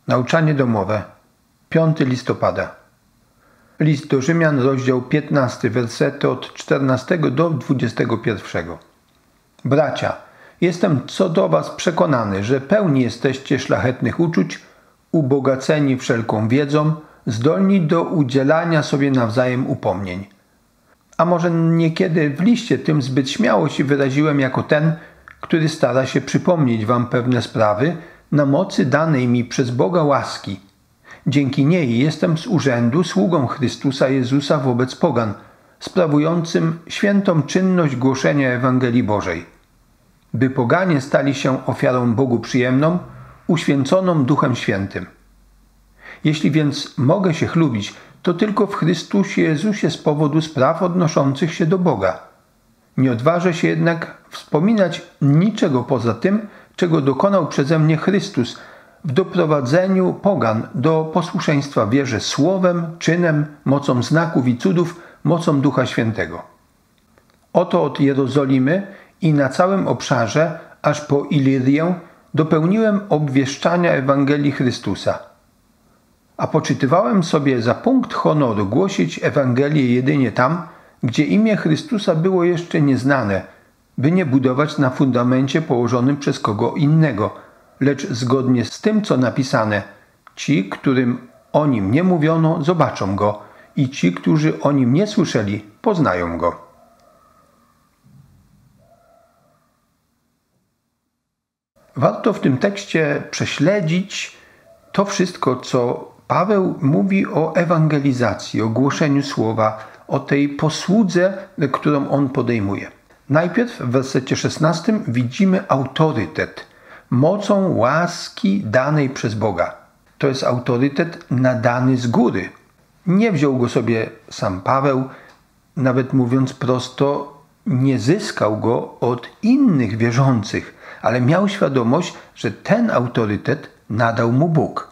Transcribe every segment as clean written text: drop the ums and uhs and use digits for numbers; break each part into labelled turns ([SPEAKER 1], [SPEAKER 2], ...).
[SPEAKER 1] Nauczanie domowe. 5 listopada. List do Rzymian, rozdział 15, wersety od 14 do 21. Bracia, jestem co do was przekonany, że pełni jesteście szlachetnych uczuć, ubogaceni wszelką wiedzą, zdolni do udzielania sobie nawzajem upomnień. A może niekiedy w liście tym zbyt śmiało się wyraziłem jako ten, który stara się przypomnieć wam pewne sprawy na mocy danej mi przez Boga łaski. Dzięki niej jestem z urzędu sługą Chrystusa Jezusa wobec pogan, sprawującym świętą czynność głoszenia Ewangelii Bożej, by poganie stali się ofiarą Bogu przyjemną, uświęconą Duchem Świętym. Jeśli więc mogę się chlubić, to tylko w Chrystusie Jezusie z powodu spraw odnoszących się do Boga. Nie odważę się jednak wspominać niczego poza tym, czego dokonał przeze mnie Chrystus w doprowadzeniu pogan do posłuszeństwa wierze słowem, czynem, mocą znaków i cudów, mocą Ducha Świętego. Oto od Jerozolimy i na całym obszarze, aż po Ilirię, dopełniłem obwieszczania Ewangelii Chrystusa. A poczytywałem sobie za punkt honoru głosić Ewangelię jedynie tam, gdzie imię Chrystusa było jeszcze nieznane, by nie budować na fundamencie położonym przez kogo innego, lecz zgodnie z tym, co napisane, ci, którym o nim nie mówiono, zobaczą go i ci, którzy o nim nie słyszeli, poznają go. Warto w tym tekście prześledzić to wszystko, co Paweł mówi o ewangelizacji, o głoszeniu słowa, o tej posłudze, którą on podejmuje. Najpierw w wersecie 16 widzimy autorytet, mocą łaski danej przez Boga. To jest autorytet nadany z góry. Nie wziął go sobie sam Paweł, nawet mówiąc prosto, nie zyskał go od innych wierzących, ale miał świadomość, że ten autorytet nadał mu Bóg.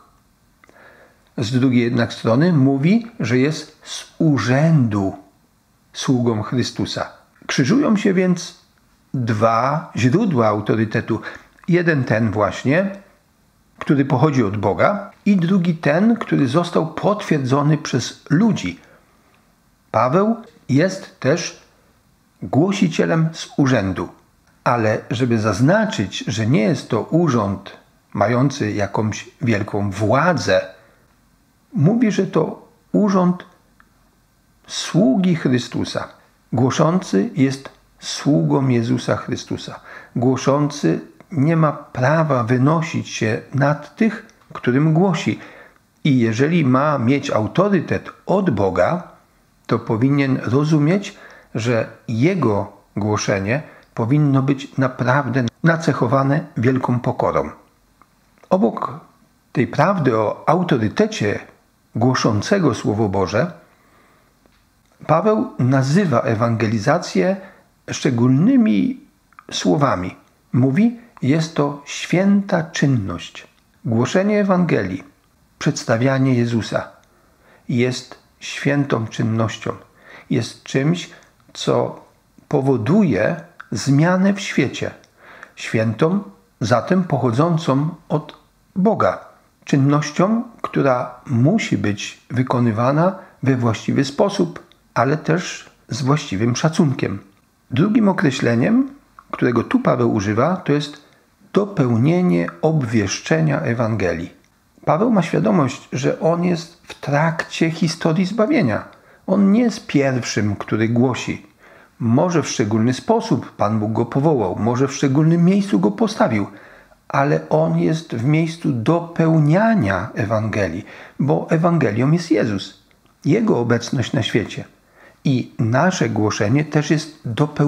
[SPEAKER 1] Z drugiej jednak strony mówi, że jest z urzędu sługą Chrystusa. Krzyżują się więc dwa źródła autorytetu. Jeden ten właśnie, który pochodzi od Boga, i drugi ten, który został potwierdzony przez ludzi. Paweł jest też głosicielem z urzędu, ale żeby zaznaczyć, że nie jest to urząd mający jakąś wielką władzę, mówi, że to urząd sługi Chrystusa. Głoszący jest sługą Jezusa Chrystusa. Głoszący nie ma prawa wynosić się nad tych, którym głosi. I jeżeli ma mieć autorytet od Boga, to powinien rozumieć, że jego głoszenie powinno być naprawdę nacechowane wielką pokorą. Obok tej prawdy o autorytecie głoszącego Słowo Boże, Paweł nazywa ewangelizację szczególnymi słowami. Mówi, jest to święta czynność. Głoszenie Ewangelii, przedstawianie Jezusa jest świętą czynnością. Jest czymś, co powoduje zmianę w świecie. Świętą, zatem pochodzącą od Boga. Czynnością, która musi być wykonywana we właściwy sposób, ale też z właściwym szacunkiem. Drugim określeniem, którego tu Paweł używa, to jest dopełnienie obwieszczenia Ewangelii. Paweł ma świadomość, że on jest w trakcie historii zbawienia. On nie jest pierwszym, który głosi. Może w szczególny sposób Pan Bóg go powołał, może w szczególnym miejscu go postawił, ale on jest w miejscu dopełniania Ewangelii, bo Ewangelią jest Jezus, Jego obecność na świecie. I nasze głoszenie też jest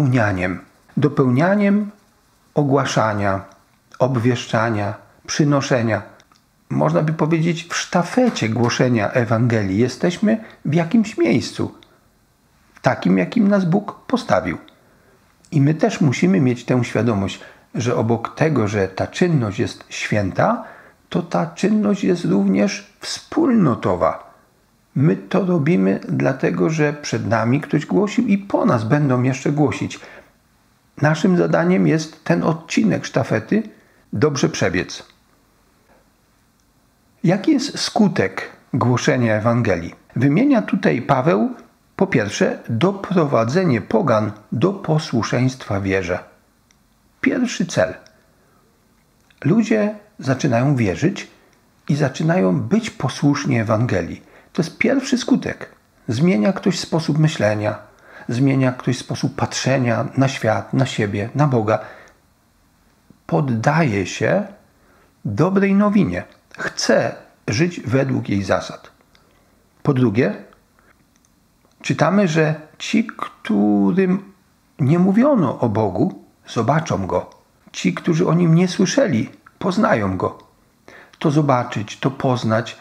[SPEAKER 1] dopełnianiem ogłaszania, obwieszczania, przynoszenia. Można by powiedzieć, w sztafecie głoszenia Ewangelii jesteśmy w jakimś miejscu, takim, jakim nas Bóg postawił. I my też musimy mieć tę świadomość, że obok tego, że ta czynność jest święta, to ta czynność jest również wspólnotowa. My to robimy dlatego, że przed nami ktoś głosił i po nas będą jeszcze głosić. Naszym zadaniem jest ten odcinek sztafety dobrze przebiec. Jaki jest skutek głoszenia Ewangelii? Wymienia tutaj Paweł, po pierwsze, doprowadzenie pogan do posłuszeństwa wierze. Pierwszy cel. Ludzie zaczynają wierzyć i zaczynają być posłuszni Ewangelii. To jest pierwszy skutek. Zmienia ktoś sposób myślenia, zmienia ktoś sposób patrzenia na świat, na siebie, na Boga. Poddaje się dobrej nowinie. Chce żyć według jej zasad. Po drugie, czytamy, że ci, którym nie mówiono o Bogu, zobaczą Go. Ci, którzy o Nim nie słyszeli, poznają Go. To zobaczyć, to poznać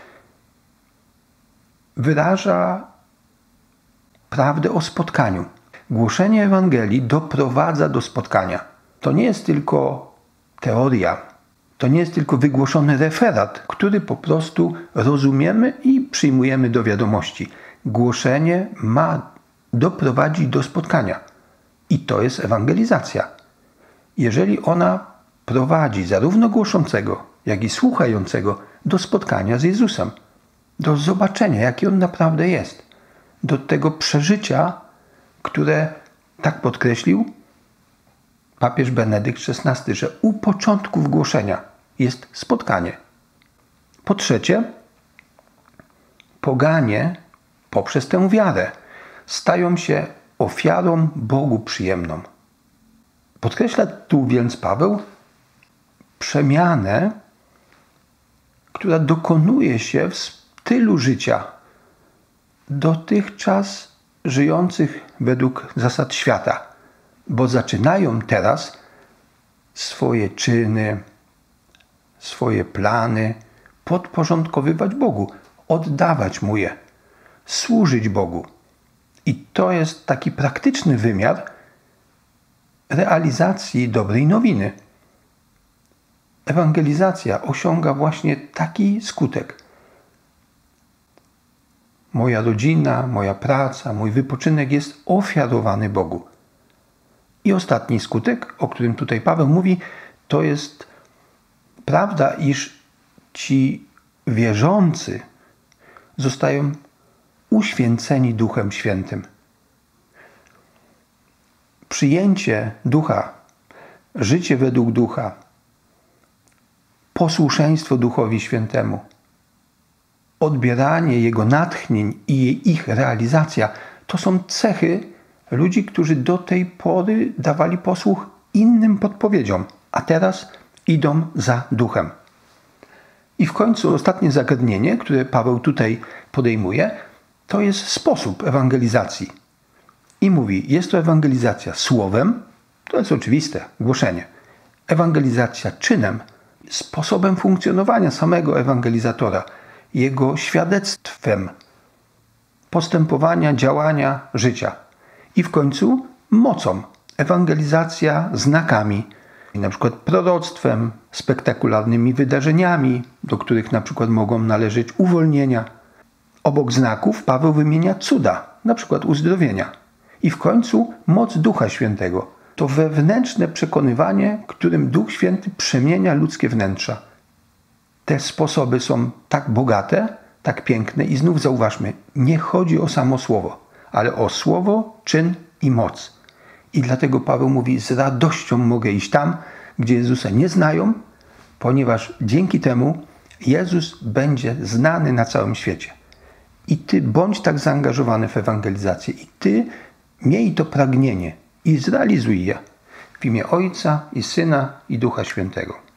[SPEAKER 1] wyraża prawdę o spotkaniu. Głoszenie Ewangelii doprowadza do spotkania. To nie jest tylko teoria, to nie jest tylko wygłoszony referat, który po prostu rozumiemy i przyjmujemy do wiadomości. Głoszenie ma doprowadzić do spotkania. I to jest ewangelizacja. Jeżeli ona prowadzi zarówno głoszącego, jak i słuchającego do spotkania z Jezusem, do zobaczenia, jaki On naprawdę jest, do tego przeżycia, które tak podkreślił papież Benedykt XVI, że u początków głoszenia jest spotkanie. Po trzecie, poganie poprzez tę wiarę stają się ofiarą Bogu przyjemną. Podkreśla tu więc Paweł przemianę, która dokonuje się w stylu życia dotychczas żyjących według zasad świata, bo zaczynają teraz swoje czyny, swoje plany podporządkowywać Bogu, oddawać Mu je, służyć Bogu. I to jest taki praktyczny wymiar realizacji dobrej nowiny. Ewangelizacja osiąga właśnie taki skutek. Moja rodzina, moja praca, mój wypoczynek jest ofiarowany Bogu. I ostatni skutek, o którym tutaj Paweł mówi, to jest prawda, iż ci wierzący zostają uświęceni Duchem Świętym. Przyjęcie Ducha, życie według Ducha, posłuszeństwo Duchowi Świętemu, odbieranie Jego natchnień i ich realizacja to są cechy ludzi, którzy do tej pory dawali posłuch innym podpowiedziom, a teraz idą za Duchem. I w końcu ostatnie zagadnienie, które Paweł tutaj podejmuje, to jest sposób ewangelizacji. I mówi, jest to ewangelizacja słowem, to jest oczywiste, głoszenie. Ewangelizacja czynem, sposobem funkcjonowania samego ewangelizatora, jego świadectwem postępowania, działania, życia. I w końcu mocą. Ewangelizacja znakami, na przykład proroctwem, spektakularnymi wydarzeniami, do których na przykład mogą należeć uwolnienia. Obok znaków Paweł wymienia cuda, na przykład uzdrowienia. I w końcu moc Ducha Świętego. To wewnętrzne przekonywanie, którym Duch Święty przemienia ludzkie wnętrza. Te sposoby są tak bogate, tak piękne i znów zauważmy, nie chodzi o samo słowo, ale o słowo, czyn i moc. I dlatego Paweł mówi, z radością mogę iść tam, gdzie Jezusa nie znają, ponieważ dzięki temu Jezus będzie znany na całym świecie. I ty bądź tak zaangażowany w ewangelizację i ty miej to pragnienie i zrealizuj je w imię Ojca i Syna i Ducha Świętego.